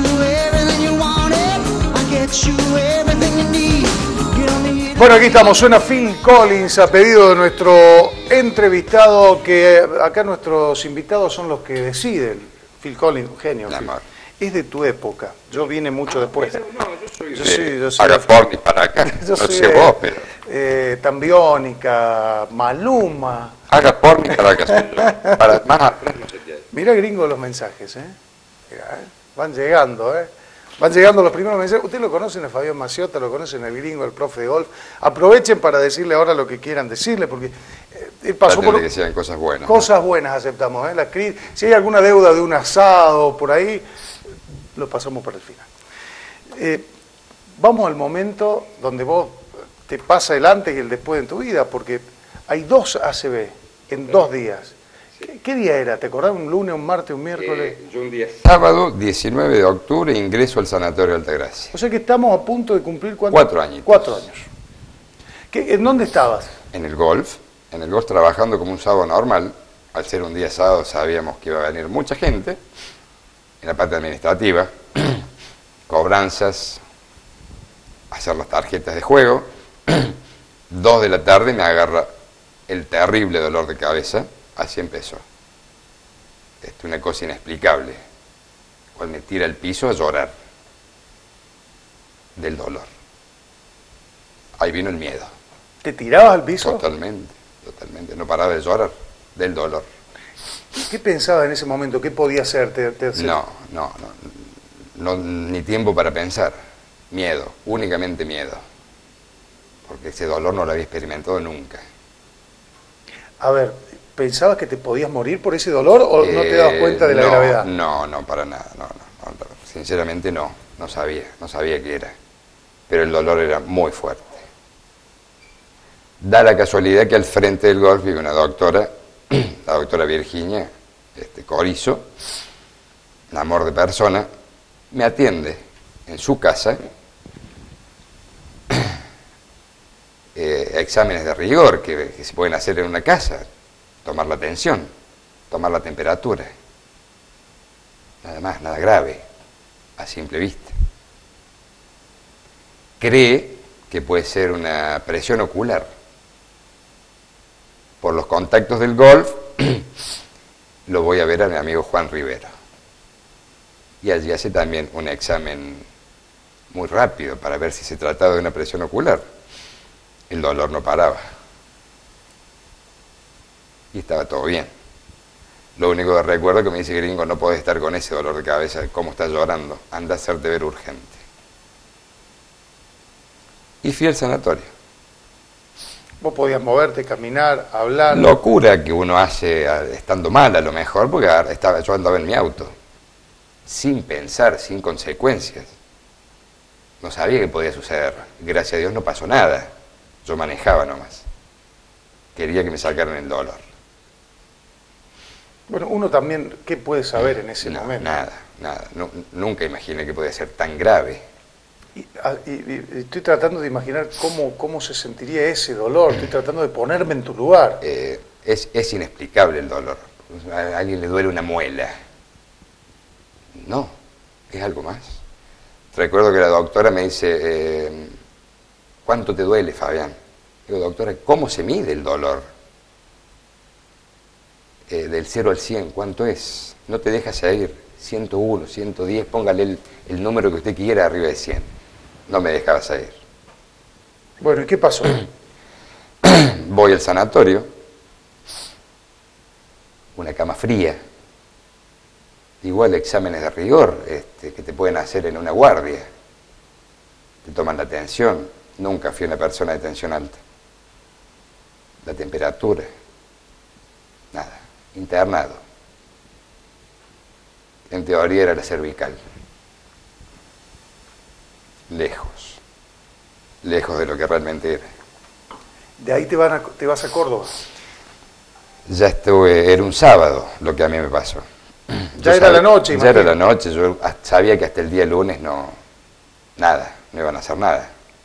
you everything you wanted. I get you everything you need. You don't need. Bueno, aquí estamos, suena Phil Collins a pedido de nuestro entrevistado, que acá nuestros invitados son los que deciden. Phil Collins, un genio. Es de tu época, yo vine mucho después. No, yo soy Agaporni para acá, yo no soy sé vos, pero... Tambiónica, Maluma. Agaporni para acá, soy yo. Para más atrás no sé qué hay. Mira, gringo, los mensajes, Mirá, van llegando, Van llegando los primeros mensajes. Ustedes lo conocen a Fabián Maciota, lo conocen al gringo, al profe de golf. Aprovechen para decirle ahora lo que quieran decirle, porque pasó por... que sean cosas buenas. Cosas buenas aceptamos, si hay alguna deuda de un asado por ahí, lo pasamos para el final. Vamos al momento donde vos te pasa el antes y el después en tu vida, porque hay 2 ACV en 2 días. ¿Qué día era? ¿Te acordás? ¿Un lunes, un martes, un miércoles? Yo un día sábado, 19 de octubre, ingreso al Sanatorio Altagracia. O sea que estamos a punto de cumplir 4 años. 4 años. ¿En dónde estabas? En el golf trabajando como un sábado normal. Al ser un día sábado sabíamos que iba a venir mucha gente, en la parte administrativa, cobranzas, hacer las tarjetas de juego. 2 de la tarde me agarra el terrible dolor de cabeza. Así empezó. Es una cosa inexplicable. Cuando me tira al piso a llorar del dolor. Ahí vino el miedo. ¿Te tirabas al piso? Totalmente. No paraba de llorar del dolor. ¿Qué pensabas en ese momento? ¿Qué podía hacer? No, ni tiempo para pensar. Miedo, únicamente miedo. Porque ese dolor no lo había experimentado nunca. A ver, ¿pensabas que te podías morir por ese dolor o no te dabas cuenta de la gravedad? No, para nada, no. Sinceramente no sabía qué era. Pero el dolor era muy fuerte. Da la casualidad que al frente del golf vive una doctora, la doctora Virginia Corizo, un amor de persona, me atiende en su casa, exámenes de rigor que se pueden hacer en una casa, tomar la tensión, tomar la temperatura, nada más, nada grave, a simple vista. Cree que puede ser una presión ocular. Por los contactos del golf, lo voy a ver a mi amigo Juan Rivero. Y allí hace también un examen muy rápido para ver si se trataba de una presión ocular. El dolor no paraba. Y estaba todo bien. Lo único que recuerdo es que me dice, gringo, no podés estar con ese dolor de cabeza, ¿cómo estás llorando? Anda a hacerte ver urgente. Y fui al sanatorio. Vos podías moverte, caminar, hablar. Locura que uno hace estando mal a lo mejor, porque yo andaba en mi auto, sin pensar, sin consecuencias. No sabía que podía suceder. Gracias a Dios no pasó nada. Yo manejaba nomás. Quería que me sacaran el dolor. Bueno, uno también, ¿qué puede saber en ese momento? Nada. Nunca imaginé que podía ser tan grave. Y estoy tratando de imaginar cómo se sentiría ese dolor. Estoy tratando de ponerme en tu lugar. Es inexplicable el dolor. A alguien le duele una muela. No, es algo más. Recuerdo que la doctora me dice, ¿cuánto te duele, Fabián? Digo, doctora, ¿cómo se mide el dolor? Del 0 al 100, ¿cuánto es? No te dejas ir. 101, 110, póngale el número que usted quiera arriba de 100. No me dejaba salir. Bueno, ¿y qué pasó? Voy al sanatorio, una cama fría, igual exámenes de rigor que te pueden hacer en una guardia, te toman la tensión, nunca fui una persona de tensión alta, la temperatura, nada, internado, en teoría era la cervical. Lejos de lo que realmente era. De ahí te vas a Córdoba. Ya era un sábado lo que a mí me pasó. Ya era la noche, ya era la noche, yo sabía que hasta el día lunes no iban a hacer nada.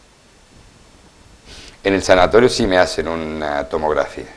En el sanatorio sí me hacen una tomografía.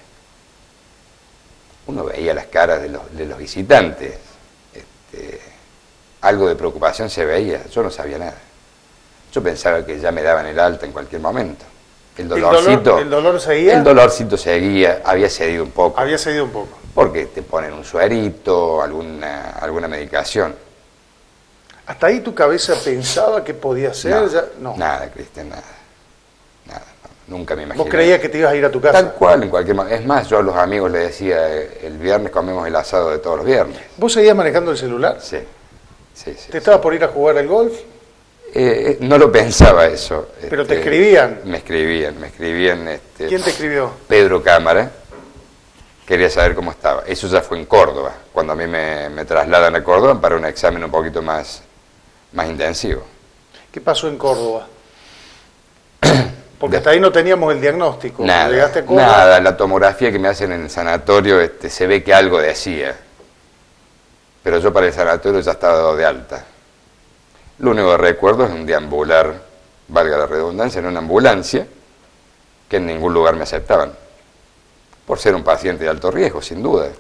Uno veía las caras de los visitantes, algo de preocupación se veía, yo no sabía nada. Yo pensaba que ya me daban el alta en cualquier momento. El dolorcito, ¿El dolor seguía? el dolorcito seguía, había cedido un poco. Había cedido un poco. Porque te ponen un suerito, alguna medicación. ¿Hasta ahí tu cabeza pensaba que podía ser? No, Ya, no. nada, Cristian, nada. Nada, no, nunca me imaginé. ¿Vos creías que te ibas a ir a tu casa? Tal cual, en cualquier momento. Es más, yo a los amigos les decía, el viernes comemos el asado de todos los viernes. ¿Vos seguías manejando el celular? Sí, sí, sí. ¿Te estabas por ir a jugar al golf? No lo pensaba eso. ¿Pero te escribían? Me escribían. ¿Quién te escribió? Pedro Cámara. Quería saber cómo estaba. Eso ya fue en Córdoba, cuando a mí me trasladan a Córdoba para un examen un poquito más intensivo. ¿Qué pasó en Córdoba? Porque hasta ahí no teníamos el diagnóstico. ¿Llegaste a Córdoba? Nada, la tomografía que me hacen en el sanatorio se ve que algo decía. Pero yo para el sanatorio ya estaba dado de alta. Lo único que recuerdo es un deambular, valga la redundancia, en una ambulancia, que en ningún lugar me aceptaban. Por ser un paciente de alto riesgo, sin duda.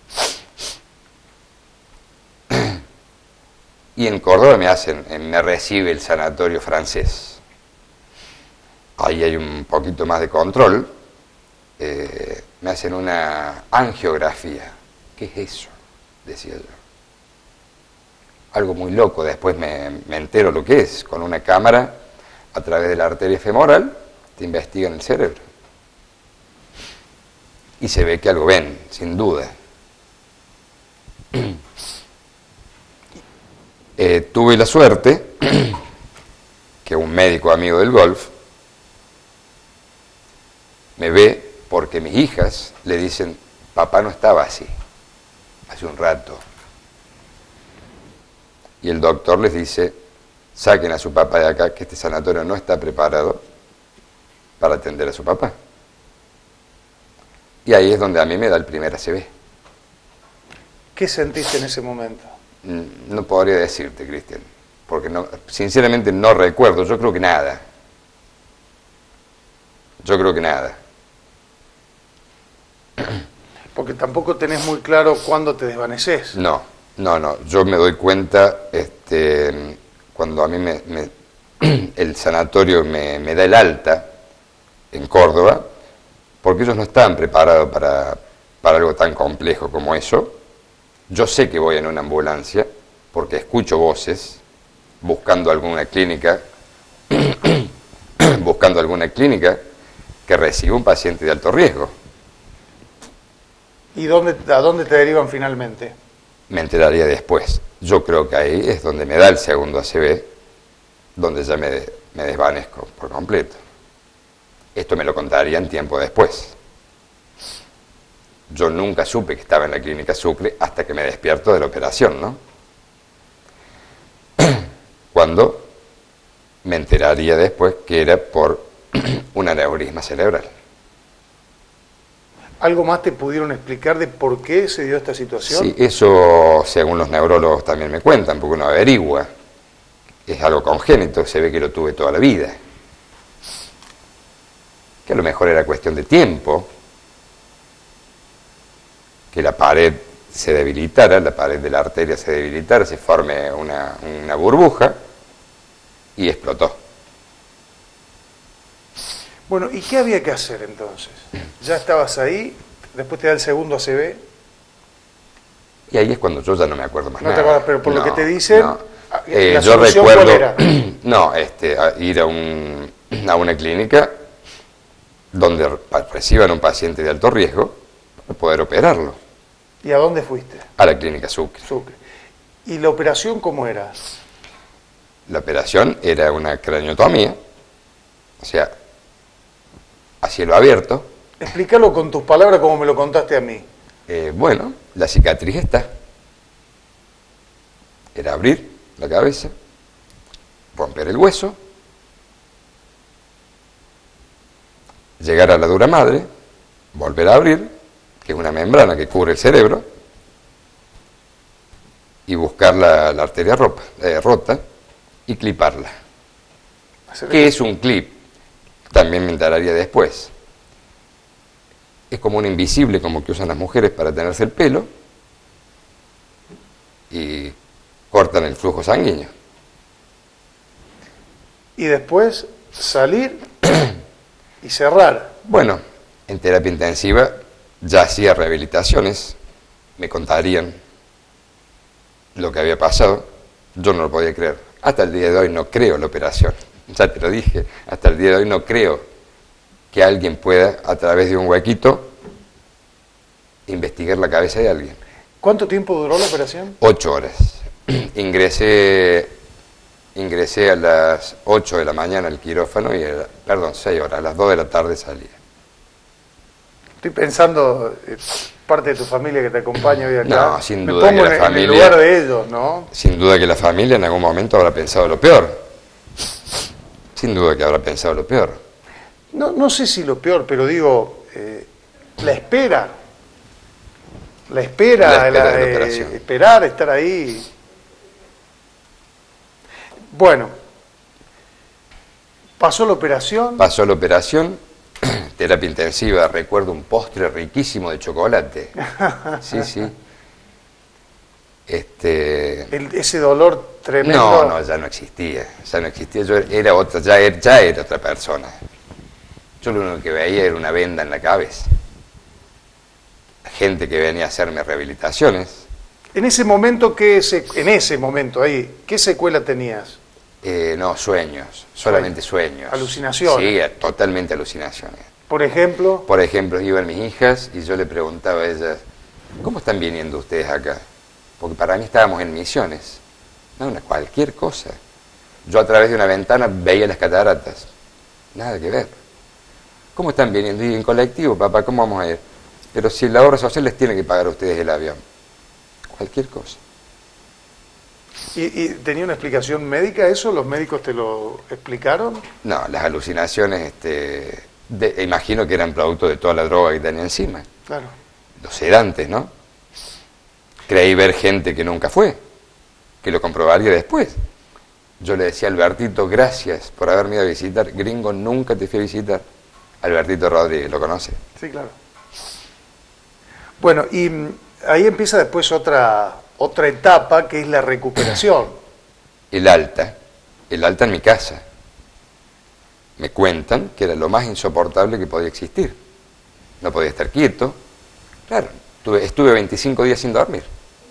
Y en Córdoba me recibe el sanatorio francés. Ahí hay un poquito más de control. Me hacen una angiografía. ¿Qué es eso? Decía yo. Algo muy loco. Después me entero lo que es. Con una cámara, a través de la arteria femoral, te investigan el cerebro. Y se ve que algo ven, sin duda. Tuve la suerte que un médico amigo del golf me ve porque mis hijas le dicen, papá no estaba así, hace un rato. Y el doctor les dice, saquen a su papá de acá, que este sanatorio no está preparado para atender a su papá. Y ahí es donde a mí me da el primer ACV. ¿Qué sentiste en ese momento? No podría decirte, Cristian, porque sinceramente no recuerdo, yo creo que nada. Porque tampoco tenés muy claro cuándo te desvaneces. No, yo me doy cuenta cuando a mí el sanatorio me da el alta en Córdoba, porque ellos no estaban preparados para algo tan complejo como eso. Yo sé que voy en una ambulancia porque escucho voces buscando alguna clínica que reciba un paciente de alto riesgo. ¿Y a dónde te derivan finalmente? Me enteraría después. Yo creo que ahí es donde me da el segundo ACV, donde ya me desvanezco por completo. Esto me lo contarían tiempo después. Yo nunca supe que estaba en la clínica Sucre hasta que me despierto de la operación, ¿no? Cuando me enteraría después que era por un aneurisma cerebral. ¿Algo más te pudieron explicar de por qué se dio esta situación? Sí, eso según los neurólogos también me cuentan, porque uno averigua. Es algo congénito, se ve que lo tuve toda la vida. Que a lo mejor era cuestión de tiempo, que la pared se debilitara, la pared de la arteria se debilitara, se forme una burbuja y explotó. Bueno, ¿y qué había que hacer entonces? Ya estabas ahí, después te da el segundo ACV. Y ahí es cuando yo ya no me acuerdo más No nada. te acuerdas, pero por lo que te dicen, ¿la yo solución recuerdo, cuál era? Ir a una clínica donde reciban un paciente de alto riesgo para poder operarlo. ¿Y a dónde fuiste? A la clínica Sucre. Sucre. ¿Y la operación cómo era? La operación era una craniotomía, o sea, a cielo abierto. Explícalo con tus palabras como me lo contaste a mí. Bueno, la cicatriz está. Era abrir la cabeza, romper el hueso, llegar a la dura madre, volver a abrir, que es una membrana que cubre el cerebro, y buscar la arteria rota y cliparla. ¿Qué es un clip? También me enteraría después. Es como un invisible, como que usan las mujeres para tenerse el pelo, y corta cortan el flujo sanguíneo. Y después salir y cerrar. Bueno, en terapia intensiva ya hacía rehabilitaciones, me contarían lo que había pasado, yo no lo podía creer. Hasta el día de hoy no creo en la operación, ya te lo dije, hasta el día de hoy no creo que alguien pueda, a través de un huequito, investigar la cabeza de alguien. ¿Cuánto tiempo duró la operación? 8 horas. Ingresé a las 8 de la mañana al quirófano y, 6 horas, a las 2 de la tarde salía. Estoy pensando, parte de tu familia que te acompaña hoy acá. No, sin me duda pongo que la en familia, el lugar de ellos, ¿no? Sin duda que la familia en algún momento habrá pensado lo peor. Sin duda que habrá pensado lo peor. No sé si lo peor, pero digo, la espera. La espera de la operación. Esperar, estar ahí. Bueno, pasó la operación. Pasó la operación, terapia intensiva, recuerdo un postre riquísimo de chocolate. Sí, sí. Ese dolor tremendo. No, ya no existía. Ya no existía. Yo era otra, ya era otra persona. Yo lo único que veía era una venda en la cabeza. Gente que venía a hacerme rehabilitaciones. En ese momento, ¿qué secuela tenías? No, sueños, solamente sueños. ¿Alucinaciones? Sí, totalmente alucinaciones. ¿Por ejemplo? Por ejemplo, iban mis hijas y yo le preguntaba a ellas, ¿cómo están viniendo ustedes acá? Porque para mí estábamos en Misiones. No, cualquier cosa. Yo a través de una ventana veía las cataratas. Nada que ver. ¿Cómo están viniendo? Y en colectivo, papá, ¿cómo vamos a ir? Pero si la obra social les tiene que pagar a ustedes el avión. Cualquier cosa. ¿Y tenía una explicación médica eso? ¿Los médicos te lo explicaron? No, las alucinaciones, imagino que eran producto de toda la droga que tenía encima. Claro. Los sedantes, ¿no? Creí ver gente que nunca fue, que lo comprobaría después. Yo le decía a Albertito, gracias por haberme ido a visitar. Gringo, nunca te fui a visitar. Albertito Rodríguez, ¿lo conoce? Sí, claro. Bueno, y ahí empieza después otra etapa, que es la recuperación. El alta en mi casa. Me cuentan que era lo más insoportable que podía existir. No podía estar quieto. Claro, estuve 25 días sin dormir.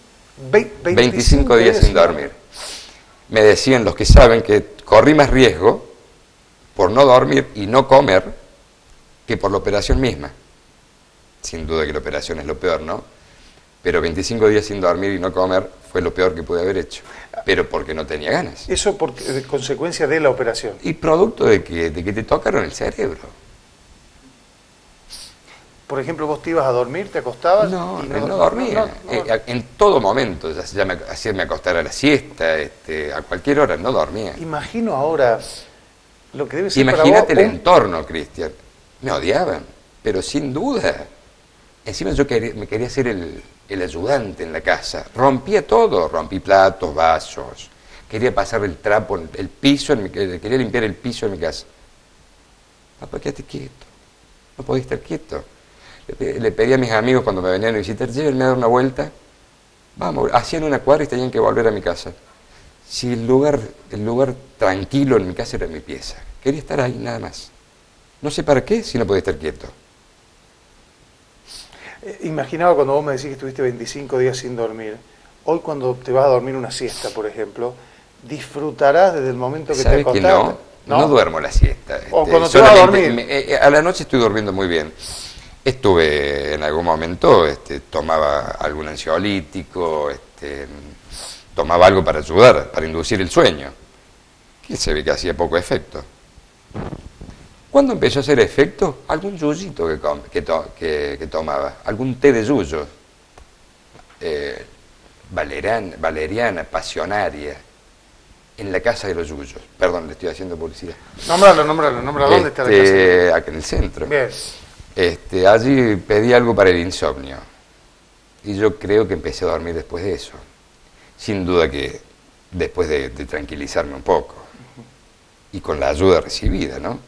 25 días sin dormir. Me decían los que saben que corrí más riesgo por no dormir y no comer que por la operación misma. Sin duda que la operación es lo peor, ¿no? Pero 25 días sin dormir y no comer fue lo peor que pude haber hecho. Pero porque no tenía ganas. Eso por consecuencia de la operación. Y producto de que te tocaron el cerebro. Por ejemplo, vos te ibas a dormir, te acostabas. No dormía. En todo momento, ya me acostara a la siesta, a cualquier hora, no dormía. Imagino ahora lo que debe ser. Imagínate el entorno, Cristian. Me odiaban, pero sin duda. Encima yo me quería hacer el ayudante en la casa. Rompía todo, rompí platos, vasos. Quería pasar el trapo, el piso, quería limpiar el piso en mi casa. Papá, quédate quieto. No podía estar quieto. Le pedí a mis amigos cuando me venían a visitar, llévenme a dar una vuelta. Vamos, hacían una cuadra y tenían que volver a mi casa. Si el lugar tranquilo en mi casa era mi pieza. Quería estar ahí, nada más. No sé para qué, si no podía estar quieto. Imaginaba cuando vos me decís que estuviste 25 días sin dormir. Hoy cuando te vas a dormir una siesta, por ejemplo, disfrutarás desde el momento que te acostaste. ¿Sabes que no duermo la siesta? O cuando te vas a dormir. A la noche estoy durmiendo muy bien. Estuve en algún momento, tomaba algún ansiolítico, tomaba algo para ayudar, para inducir el sueño, que se ve que hacía poco efecto. ¿Cuándo empezó a hacer efecto? Algún yuyito que tomaba, algún té de yuyo, valeriana, pasionaria, en la casa de los yuyos. Perdón, le estoy haciendo publicidad. Nómbralo. ¿Dónde está la casa? Acá en el centro. Bien. Allí pedí algo para el insomnio. Y yo creo que empecé a dormir después de eso. Sin duda que después de tranquilizarme un poco. Y con la ayuda recibida, ¿no?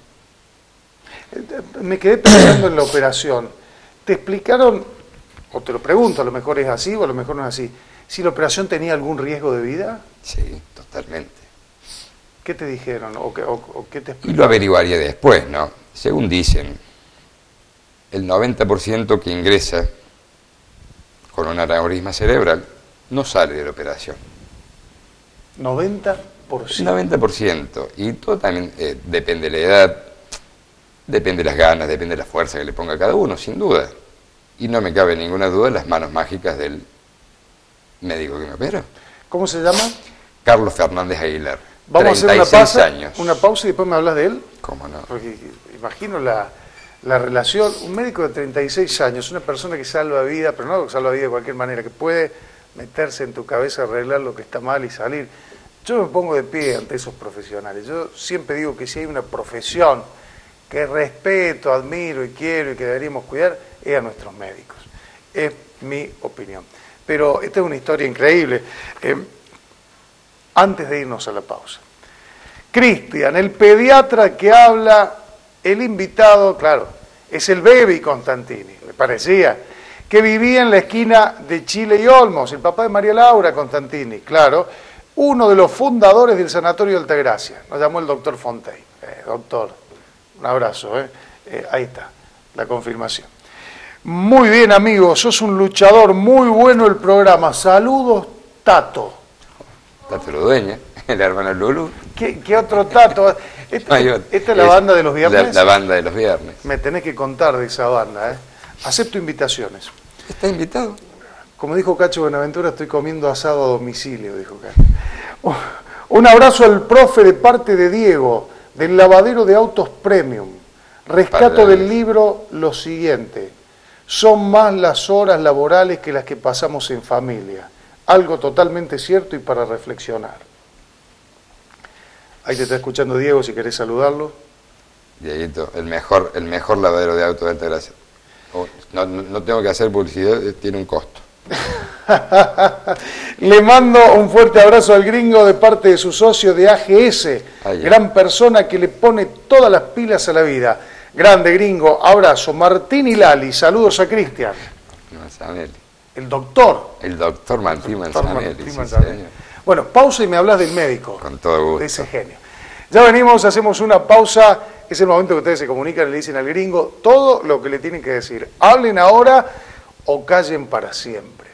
Me quedé pensando en la operación. ¿Te explicaron, o te lo pregunto, a lo mejor es así o a lo mejor no es así, si la operación tenía algún riesgo de vida. Sí, totalmente. ¿Qué te dijeron o qué te Y explicaron? lo averiguaría después, ¿no? Según dicen, el 90% que ingresa con un aneurisma cerebral no sale de la operación. 90%. 90%. Y todo también depende de la edad, depende de las ganas, depende de la fuerza que le ponga cada uno, sin duda. Y no me cabe ninguna duda en las manos mágicas del médico que me operó. ¿Cómo se llama? Carlos Fernández Aguilar. Vamos a hacer 36 años. una pausa y después me hablas de él. ¿Cómo no? Porque imagino la relación, un médico de 36 años, una persona que salva vida, pero no que salva vida de cualquier manera, que puede meterse en tu cabeza, arreglar lo que está mal y salir. Yo me pongo de pie ante esos profesionales. Yo siempre digo que si hay una profesión que respeto, admiro y quiero y que deberíamos cuidar, es a nuestros médicos. Es mi opinión. Pero esta es una historia increíble. Antes de irnos a la pausa. Cristian, el pediatra que habla, el invitado, claro, es el Baby Constantini, me parecía, que vivía en la esquina de Chile y Olmos, el papá de María Laura Constantini, claro, uno de los fundadores del Sanatorio de Altagracia. Nos llamó el doctor Fontaine. Doctor, un abrazo, ahí está, la confirmación. Muy bien, amigos, sos un luchador, muy bueno el programa. Saludos, Tato. Tato Ludueña, el hermano Lulu. ¿Qué otro Tato? ¿Esta es la banda de los viernes? La banda de los viernes. Me tenés que contar de esa banda, ¿eh? Acepto invitaciones. ¿Está invitado? Como dijo Cacho Buenaventura, estoy comiendo asado a domicilio, dijo Cacho. Un abrazo al profe de parte de Diego, del lavadero de autos Premium. Rescato del libro lo siguiente: son más las horas laborales que las que pasamos en familia. Algo totalmente cierto y para reflexionar. Ahí te está escuchando Diego, si querés saludarlo. Dieguito, el mejor lavadero de autos de Altagracia. No tengo que hacer publicidad, tiene un costo. Le mando un fuerte abrazo al gringo de parte de su socio de AGS, gran persona que le pone todas las pilas a la vida. Grande gringo, abrazo. Martín y Lali, saludos a Cristian. Manzanelli. El doctor. El doctor Martín Manzanelli. Sí, bueno, pausa y me hablas del médico. Con todo gusto. De ese genio. Ya venimos, hacemos una pausa. Es el momento que ustedes se comunican y le dicen al gringo todo lo que le tienen que decir. Hablen ahora o callen para siempre.